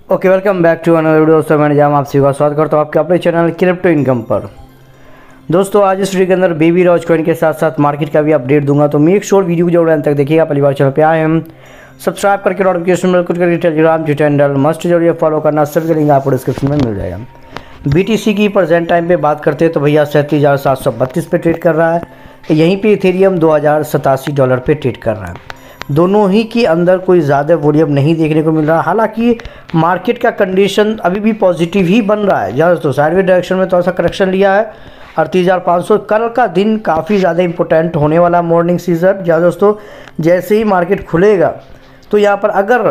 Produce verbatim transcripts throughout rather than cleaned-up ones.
Okay, welcome back to another video. दोस्तों मैं निजाम आप सभी का स्वागत करता हूँ आपके अपने चैनल क्रिप्टो इनकम पर। दोस्तों आज इस वीडियो के अंदर बेबी डॉज कॉइन के साथ साथ मार्केट का भी अपडेट दूंगा, तो मेक श्योर वीडियो को जरूर अंत तक देखिएगा। पहली बार चैनल पे आए हम सब्सक्राइब करके नोटिफिकेशन बिल कुछ करके टेलीग्राम चैनल मस्ट जरूर फॉलो करना, सभी लिंक आपको डिस्क्रिप्शन में मिल जाएगा। बीटीसी की प्रेजेंट टाइम पे बात करते हैं तो भैया सैंतीस हज़ार सात सौ बत्तीस पे ट्रेड कर रहा है। यहीं पे इथेरियम दो हज़ार सतासी डॉलर पे ट्रेड कर रहा है। दोनों ही के अंदर कोई ज़्यादा वॉल्यूम नहीं देखने को मिल रहा। हालांकि मार्केट का कंडीशन अभी भी पॉजिटिव ही बन रहा है। ज़्यादा दोस्तों साइडवे डायरेक्शन में थोड़ा सा करेक्शन लिया है अड़तीस हज़ार पाँच सौ। कल का दिन काफ़ी ज़्यादा इंपॉर्टेंट होने वाला मॉर्निंग सीजन। ज़्यादा दोस्तों जैसे ही मार्केट खुलेगा तो यहाँ पर अगर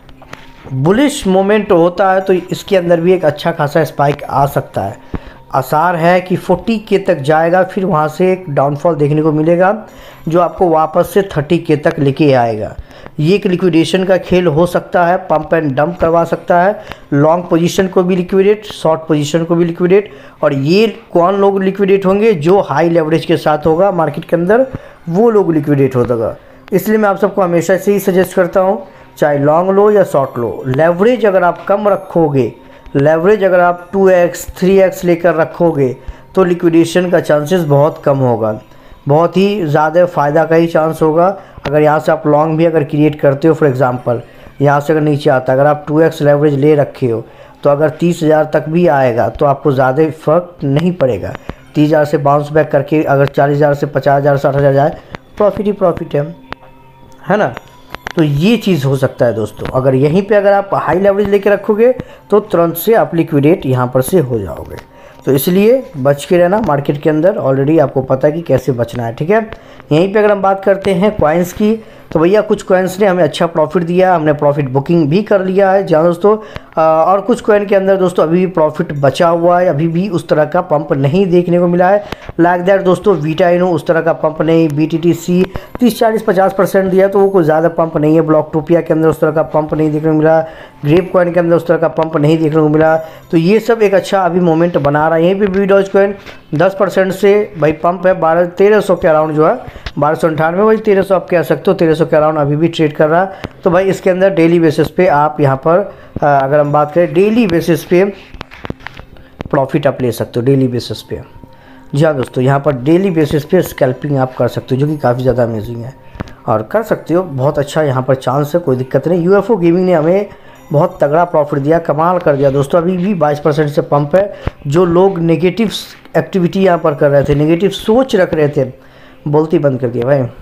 बुलिश मोमेंट होता है तो इसके अंदर भी एक अच्छा खासा स्पाइक आ सकता है। आसार है कि चालीस के तक जाएगा, फिर वहाँ से एक डाउनफॉल देखने को मिलेगा जो आपको वापस से तीस के तक लेके आएगा। ये एक लिक्विडेशन का खेल हो सकता है, पंप एंड डंप करवा सकता है। लॉन्ग पोजीशन को भी लिक्विडेट, शॉर्ट पोजीशन को भी लिक्विडेट। और ये कौन लोग लिक्विडेट होंगे? जो हाई लेवरेज के साथ होगा मार्केट के अंदर, वो लोग लिक्विडेट होगा। इसलिए मैं आप सबको हमेशा से ही सजेस्ट करता हूँ, चाहे लॉन्ग लो या शॉर्ट लो, लेवरेज अगर आप कम रखोगे, लेवरेज अगर आप टू एक्स थ्री एक्स लेकर रखोगे तो लिक्विडेशन का चांसेस बहुत कम होगा, बहुत ही ज़्यादा फ़ायदा का ही चांस होगा। अगर यहाँ से आप लॉन्ग भी अगर क्रिएट करते हो, फॉर एग्जांपल यहाँ से अगर नीचे आता है, अगर आप टू एक्स लेवरेज ले रखे हो तो अगर तीस हज़ार तक भी आएगा तो आपको ज़्यादा फर्क नहीं पड़ेगा। तीस हज़ार से बाउंस बैक करके अगर चालीस हज़ार से पचास हज़ार साठ हज़ार जाए, प्रॉफिट ही प्रॉफिट है, है ना। तो ये चीज़ हो सकता है दोस्तों। अगर यहीं पे अगर आप हाई लेवरेज लेके रखोगे तो तुरंत से आप लिक्विडेट यहाँ पर से हो जाओगे। तो इसलिए बच के रहना मार्केट के अंदर। ऑलरेडी आपको पता है कि कैसे बचना है, ठीक है। यहीं पे अगर हम बात करते हैं कॉइन्स की तो भैया कुछ कॉइन्स ने हमें अच्छा प्रॉफिट दिया, हमने प्रॉफिट बुकिंग भी कर लिया है जहाँ दोस्तों। और कुछ कॉइन के अंदर दोस्तों अभी भी प्रॉफिट बचा हुआ है, अभी भी उस तरह का पंप नहीं देखने को मिला है। लाइक दैट दोस्तों वीटा इनो उस तरह का पंप नहीं, बी टी टी सी तीस चालीस पचास परसेंट दिया तो वो कोई ज़्यादा पंप नहीं है। ब्लॉकटोपिया के अंदर उस तरह का पंप नहीं देखने को मिला, ग्रेप कॉइन के अंदर उस तरह का पंप नहीं देखने को मिला। तो ये सब एक अच्छा अभी मोमेंट बना रहा है। यहीं पर बी डॉज कॉइन दस परसेंट से भाई पंप है, बारह तेरह सौ के अराउंड जो है, बारह सौ अंठानवे भाई तेरह सौ आप कह सकते हो, तेरह सौ के अराउंड अभी भी ट्रेड कर रहा है। तो भाई इसके अंदर डेली बेसिस पे आप यहाँ पर अगर हम बात करें डेली बेसिस पे प्रॉफिट आप ले सकते हो, डेली बेसिस पे। जी हाँ दोस्तों, यहाँ पर डेली बेसिस पे स्कैल्पिंग आप कर सकते हो जो कि काफ़ी ज़्यादा अमेजिंग है और कर सकते हो। बहुत अच्छा यहाँ पर चांस है, कोई दिक्कत नहीं। यूएफओ गेमिंग ने हमें बहुत तगड़ा प्रॉफिट दिया, कमाल कर दिया दोस्तों। अभी भी बाईस परसेंट से पंप है। जो लोग नेगेटिव एक्टिविटी यहाँ पर कर रहे थे, नेगेटिव सोच रख रहे थे, बोलती बंद कर दिया भाई।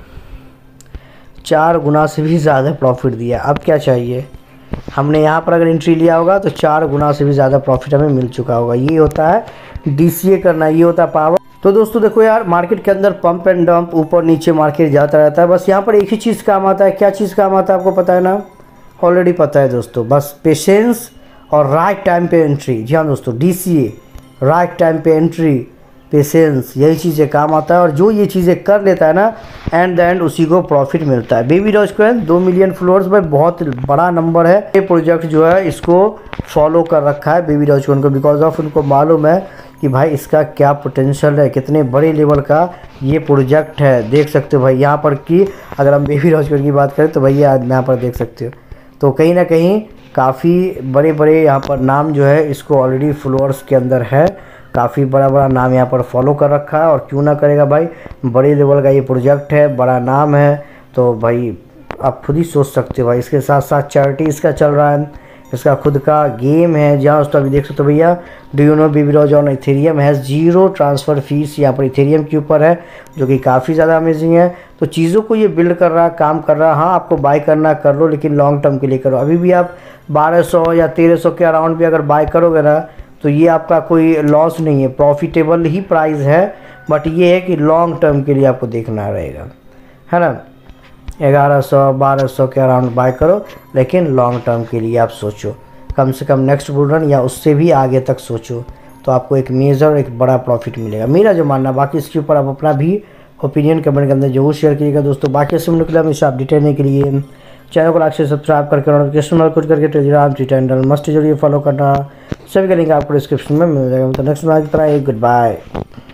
चार गुना से भी ज़्यादा प्रॉफिट दिया। अब क्या चाहिए? हमने यहाँ पर अगर एंट्री लिया होगा तो चार गुना से भी ज़्यादा प्रॉफिट हमें मिल चुका होगा। ये होता है डीसीए करना, ये होता है पावर। तो दोस्तों देखो यार, मार्केट के अंदर पंप एंड डंप, ऊपर नीचे मार्केट जाता रहता है। बस यहाँ पर एक ही चीज़ काम आता है। क्या चीज़ काम आता है आपको पता है ना? ऑलरेडी पता है दोस्तों, बस पेशेंस और राइट टाइम पे एंट्री। जी हाँ दोस्तों, डीसीए, राइट टाइम पे एंट्री, पेशेंस, यही चीज़ें काम आता है। और जो ये चीज़ें कर लेता है ना, एंड द एंड उसी को प्रॉफिट मिलता है। बेबी डॉज कॉइन दो मिलियन फॉलोअर्स में बहुत बड़ा नंबर है। ये प्रोजेक्ट जो है इसको फॉलो कर रखा है बेबी डॉज कॉइन को, बिकॉज ऑफ उनको मालूम है कि भाई इसका क्या पोटेंशियल है, कितने बड़े लेवल का ये प्रोजेक्ट है। देख सकते हो भाई यहाँ पर कि अगर हम बेबी डॉज कॉइन की बात करें तो भैया यहाँ पर देख सकते हो, तो कहीं ना कहीं काफ़ी बड़े बड़े यहाँ पर नाम जो है इसको ऑलरेडी फॉलोअर्स के अंदर है। काफ़ी बड़ा बड़ा नाम यहाँ पर फॉलो कर रखा है। और क्यों ना करेगा भाई, बड़े लेवल का ये प्रोजेक्ट है, बड़ा नाम है। तो भाई आप खुद ही सोच सकते हो भाई। इसके साथ साथ चैरिटी इसका चल रहा है, इसका खुद का गेम है जहाँ उसका अभी देख सकते हो भैया। Do you know Baby Doge on Ethereum has zero transfer fees, यहाँ पर इथेरियम के ऊपर है, जो कि काफ़ी ज़्यादा अमेजिंग है। तो चीज़ों को ये बिल्ड कर रहा है, काम कर रहा है। हाँ आपको बाय करना कर लो, लेकिन लॉन्ग टर्म के लिए करो। अभी भी आप बारह सौ या तेरह सौ के अराउंड भी अगर बाय करोगे ना तो ये आपका कोई लॉस नहीं है, प्रॉफिटेबल ही प्राइस है। बट ये है कि लॉन्ग टर्म के लिए आपको देखना रहेगा, है ना। ग्यारह सौ बारह सौ के अराउंड बाय करो, लेकिन लॉन्ग टर्म के लिए आप सोचो, कम से कम नेक्स्ट बुल रन या उससे भी आगे तक सोचो, तो आपको एक मेजर एक बड़ा प्रॉफिट मिलेगा, मेरा जो मानना। बाकी इसके ऊपर आप अपना भी ओपिनियन कमेंट के अंदर जरूर शेयर कीजिएगा दोस्तों। बाकी इससे के लिए हमेशा अपडेट रहने के लिए चैनल को लाइक से सब्सक्राइब करके नोटिफिकेशन कुछ करके टेलीग्राम चैनल मस्ट जरूर फॉलो करना, सभी का लिंक आपको डिस्क्रिप्शन में मिल जाएगा। तो नेक्स्ट बार की तरह एक गुड बाय।